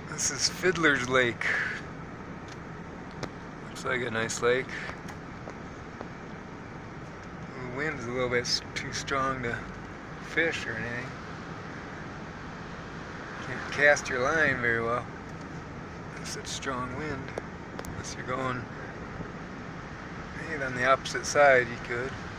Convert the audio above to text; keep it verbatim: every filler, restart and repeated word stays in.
This is Fiddler's Lake. Looks like a nice lake. The wind's a little bit too strong to fish or anything. Can't cast your line very well. There's such strong wind. Unless you're going maybe on the opposite side, you could.